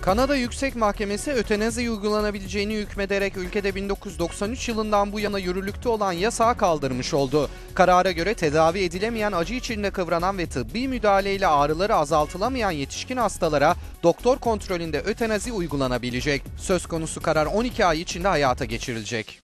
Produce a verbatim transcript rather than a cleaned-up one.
Kanada Yüksek Mahkemesi ötenazi uygulanabileceğini hükmederek ülkede bin dokuz yüz doksan üç yılından bu yana yürürlükte olan yasağı kaldırmış oldu. Karara göre tedavi edilemeyen, acı içinde kıvranan ve tıbbi müdahaleyle ağrıları azaltılamayan yetişkin hastalara doktor kontrolünde ötenazi uygulanabilecek. Söz konusu karar on iki ay içinde hayata geçirilecek.